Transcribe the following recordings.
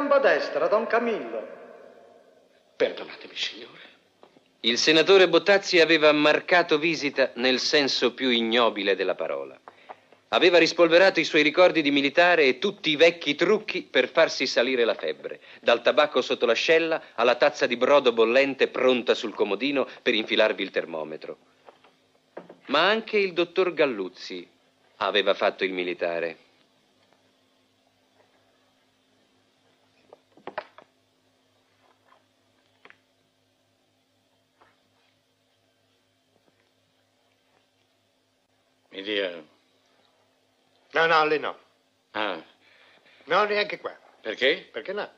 Gamba destra, Don Camillo. Perdonatemi, signore. Il senatore Bottazzi aveva marcato visita nel senso più ignobile della parola. Aveva rispolverato i suoi ricordi di militare e tutti i vecchi trucchi per farsi salire la febbre, dal tabacco sotto l'ascella alla tazza di brodo bollente pronta sul comodino per infilarvi il termometro. Ma anche il dottor Galluzzi aveva fatto il militare. Mi dia... No, lei no. Ah, No, neanche qua. perché? Perché no?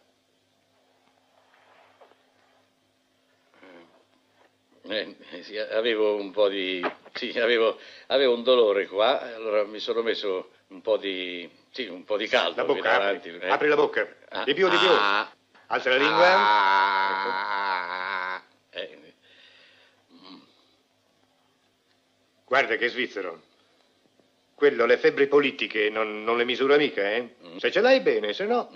Sì, avevo un po' di... Sì, avevo un dolore qua, allora mi sono messo un po' di... Sì, un po' di caldo. La bocca, davanti, apri. Apri la bocca. Di più, di più. Alza la lingua. Guarda che svizzero. Quello, le febbri politiche, non le misura mica, eh? Se ce l'hai bene, se no...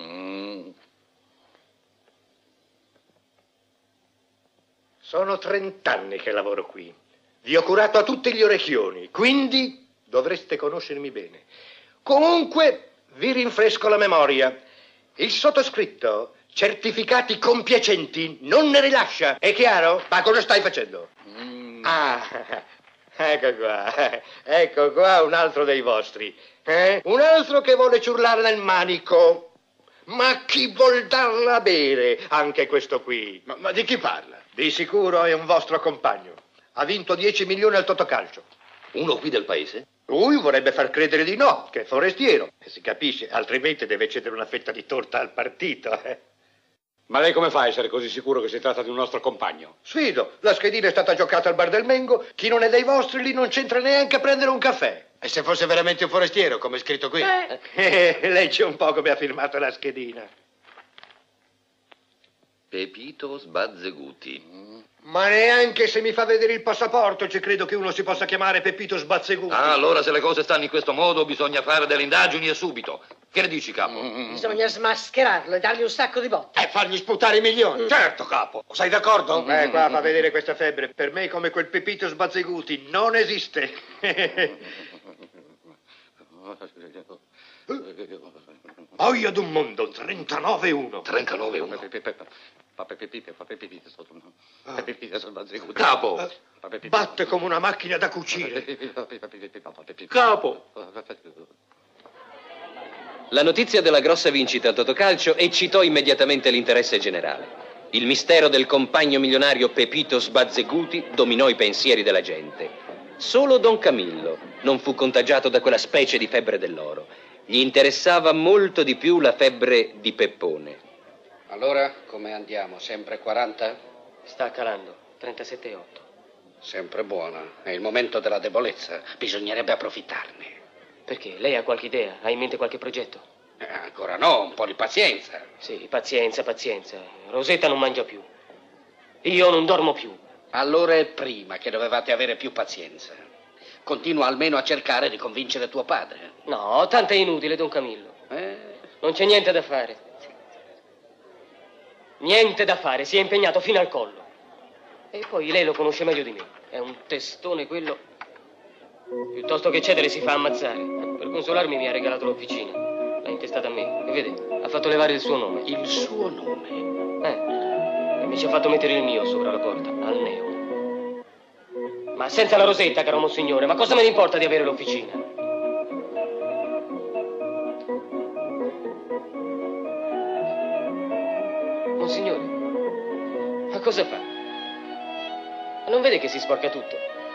Sono 30 anni che lavoro qui. Vi ho curato a tutti gli orecchioni, quindi dovreste conoscermi bene. Comunque, vi rinfresco la memoria. Il sottoscritto certificati compiacenti non ne rilascia. È chiaro? Ma cosa stai facendo? Ah, ecco qua un altro dei vostri. Un altro che vuole ciurlare nel manico. Ma chi vuol darla a bere? Anche questo qui. Ma di chi parla? Di sicuro è un vostro compagno. Ha vinto 10 milioni al Totocalcio. Uno qui del paese? Lui vorrebbe far credere di no, che è forestiero. E si capisce, altrimenti deve cedere una fetta di torta al partito. Ma lei come fa a essere così sicuro che si tratta di un nostro compagno? Sfido, la schedina è stata giocata al Bar del Mengo. Chi non è dei vostri lì non c'entra neanche a prendere un caffè. E se fosse veramente un forestiero, come è scritto qui? Legge un po' come ha firmato la schedina. Pepito Sbazzeguti. Ma neanche se mi fa vedere il passaporto ci credo che uno si possa chiamare Pepito Sbazzeguti. Ah, allora se le cose stanno in questo modo bisogna fare delle indagini e subito. Che ne dici, capo? Bisogna smascherarlo e dargli un sacco di botte. E fargli sputare i milioni. Certo, capo. Sei d'accordo? Qua fa vedere questa febbre. Per me come quel Pepito Sbazzeguti non esiste. Oia d'un mondo, 39-1. 39-1. Capo, batte come una macchina da cucire. Capo! La notizia della grossa vincita al Totocalcio eccitò immediatamente l'interesse generale. Il mistero del compagno milionario Pepito Sbazzeguti dominò i pensieri della gente. Solo Don Camillo non fu contagiato da quella specie di febbre dell'oro. Gli interessava molto di più la febbre di Peppone. Allora, come andiamo? Sempre 40? Sta calando, 37,8. Sempre buona. È il momento della debolezza. Bisognerebbe approfittarne. Perché? Lei ha qualche idea? Ha in mente qualche progetto? Ancora no, un po' di pazienza. Sì, pazienza. Rosetta non mangia più. Io non dormo più. Allora è prima che dovevate avere più pazienza. Continua almeno a cercare di convincere tuo padre. No, tanto è inutile, Don Camillo. Non c'è niente da fare. Niente da fare, si è impegnato fino al collo. E poi lei lo conosce meglio di me. È un testone quello. Piuttosto che cedere si fa ammazzare. Per consolarmi mi ha regalato l'officina. L'ha intestata a me. E vede, ha fatto levare il suo nome. Il suo nome? E mi ci ha fatto mettere il mio sopra la porta, al neo. Ma senza la Rosetta, caro monsignore, ma cosa me ne importa di avere l'officina? Monsignore, ma cosa fa? Ma non vede che si sporca tutto?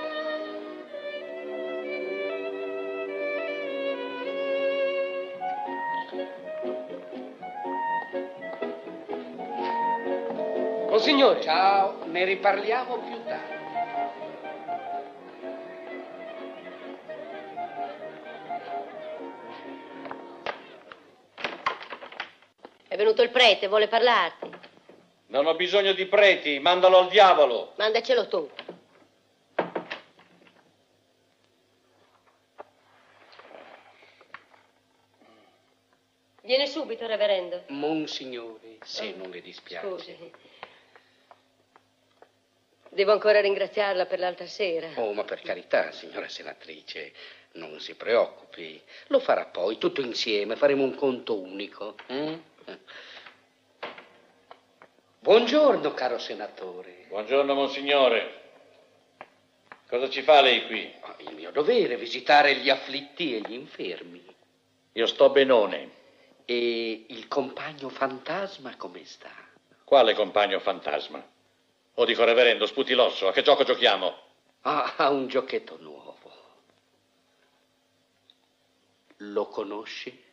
Monsignore! Ciao, ne riparliamo più tardi. È venuto il prete, vuole parlarti. Non ho bisogno di preti, mandalo al diavolo. Mandacelo tu. Viene su. subito, reverendo. Monsignore, se non le dispiace. Scusi. Devo ancora ringraziarla per l'altra sera. Oh, ma per carità, signora senatrice, non si preoccupi. Lo farà poi, tutto insieme, faremo un conto unico. Buongiorno, caro senatore. Buongiorno, monsignore. Cosa ci fa lei qui? Il mio dovere è visitare gli afflitti e gli infermi. Io sto benone. E il compagno fantasma come sta? Quale compagno fantasma? O dico, reverendo, sputi l'osso, a che gioco giochiamo? Ah, un giochetto nuovo. Lo conosci?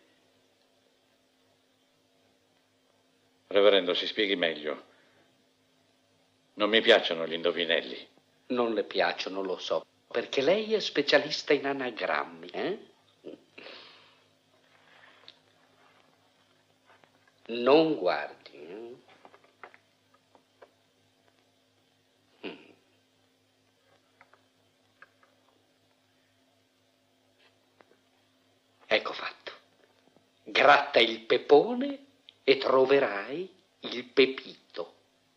Reverendo, si spieghi meglio. Non mi piacciono gli indovinelli. Non le piacciono, lo so, perché lei è specialista in anagrammi, Non guardi, Ecco fatto. Gratta il pepone e troverai il pepito.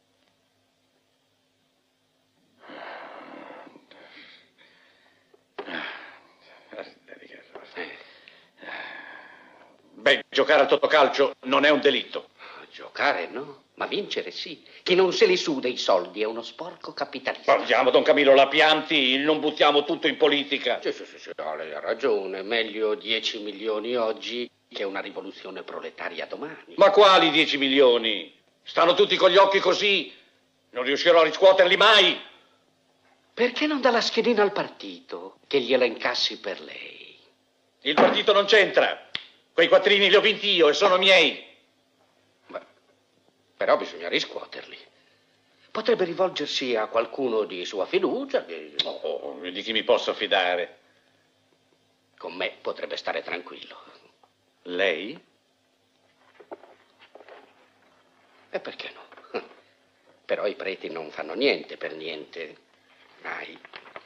Beh, giocare al totocalcio non è un delitto. Giocare no, ma vincere sì. Chi non se li suda i soldi è uno sporco capitalista. Parliamo, Don Camillo, la pianti, non buttiamo tutto in politica. Sì, no, lei ha ragione. Meglio 10 milioni oggi che una rivoluzione proletaria domani. Ma quali 10 milioni? Stanno tutti con gli occhi così. Non riuscirò a riscuoterli mai. Perché non dà la schedina al partito, che gliela incassi per lei? Il partito non c'entra. Quei quattrini li ho vinti io e sono miei. Però bisogna riscuoterli. Potrebbe rivolgersi a qualcuno di sua fiducia che... Oh, di chi mi posso fidare? Con me potrebbe stare tranquillo. Lei? E perché no? Però i preti non fanno niente per niente. Mai.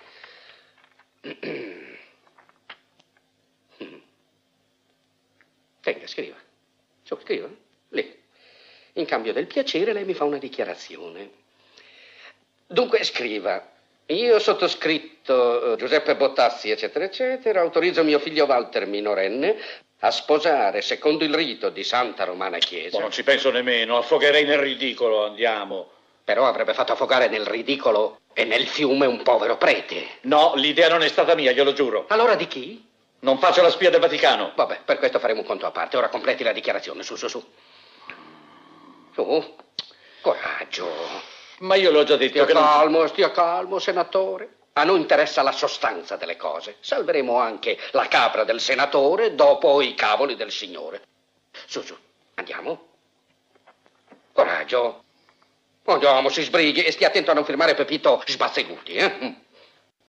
Tenga, scriva. Su, scriva. Lì. In cambio del piacere lei mi fa una dichiarazione. Dunque scriva: io sottoscritto Giuseppe Bottazzi, eccetera, eccetera, autorizzo mio figlio Walter minorenne a sposare secondo il rito di Santa Romana Chiesa. Oh, non ci penso nemmeno, affogherei nel ridicolo, andiamo. Però avrebbe fatto affogare nel ridicolo e nel fiume un povero prete. No, l'idea non è stata mia, glielo giuro. Allora di chi? Non faccio la spia del Vaticano. Vabbè, per questo faremo un conto a parte. Ora completi la dichiarazione, su. Su, coraggio. Ma io l'ho già detto Stia calmo, senatore. A noi interessa la sostanza delle cose. Salveremo anche la capra del senatore dopo i cavoli del signore. Su, andiamo. Coraggio. Andiamo, si sbrighi e stia attento a non firmare Pepito sbazzeguti,